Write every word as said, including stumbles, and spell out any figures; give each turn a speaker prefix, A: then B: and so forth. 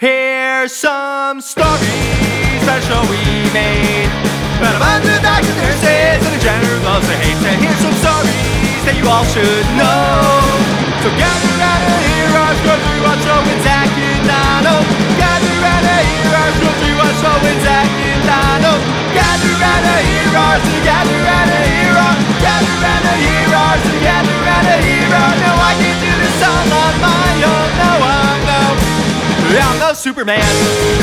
A: Here's some stories that show we made about a bunch of doctors, nurses, and a general loves to hate. And here's some stories that you all should know. So gather round and hear our scroll through our show with Zach and Dono. Gather round and hear our scroll through our show with Zach and Dono. Gather round and hear our, so gather round and hear our, gather round and hear our, so gather round and hear our. Now I can do this all on my own. No, I know I'm no Superman.